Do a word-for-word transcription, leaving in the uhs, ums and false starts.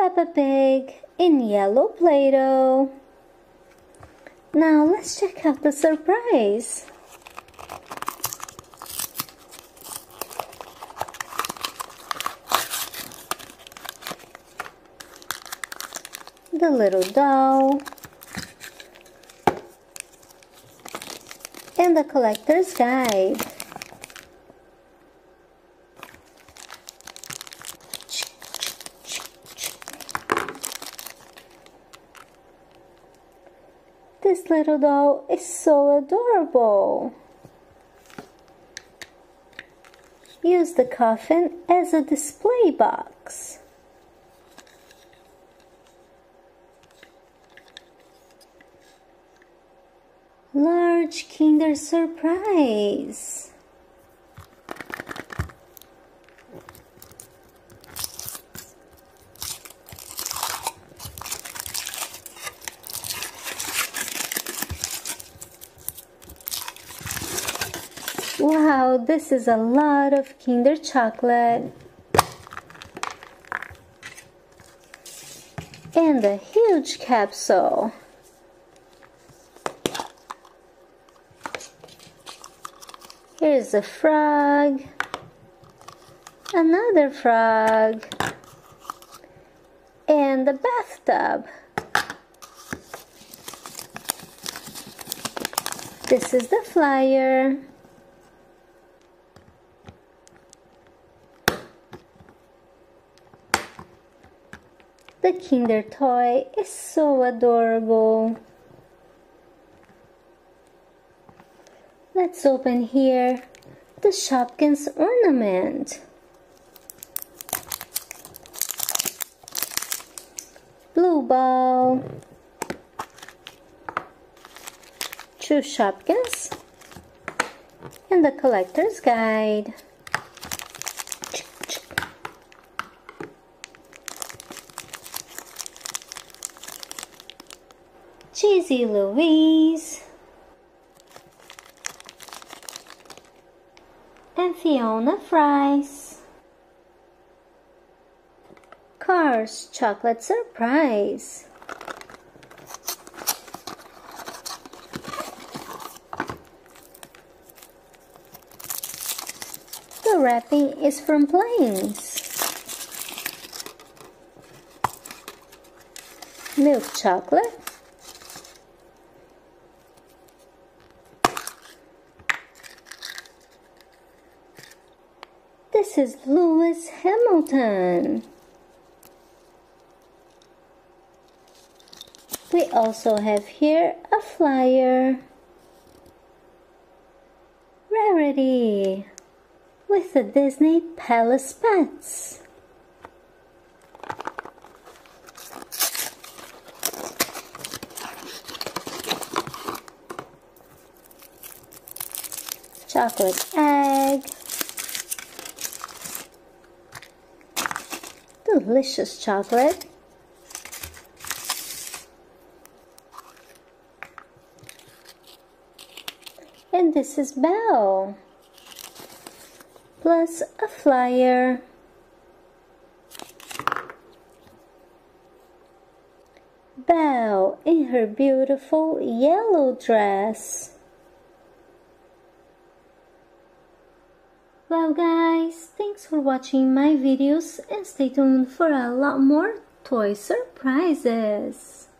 Peppa Pig in yellow Play-Doh. Now let's check out the surprise. The little doll and the collector's guide. This little doll is so adorable. Use the coffin as a display box. Large Kinder Surprise. Wow, this is a lot of Kinder chocolate. And a huge capsule. Here's a frog, another frog, and a bathtub. This is the flyer. The Kinder toy is so adorable. Let's open here the Shopkins ornament. Blue ball. Two Shopkins. And the collector's guide. Cheesy Louise. And Fiona Fries. Cars Chocolate Surprise. The wrapping is from Planes. Milk chocolate. This is Lewis Hamilton. We also have here a flyer. Rarity with the Disney Palace Pets. Chocolate egg. Delicious chocolate. And this is Belle. Plus a flyer. Belle in her beautiful yellow dress. Well guys, thanks for watching my videos and stay tuned for a lot more toy surprises.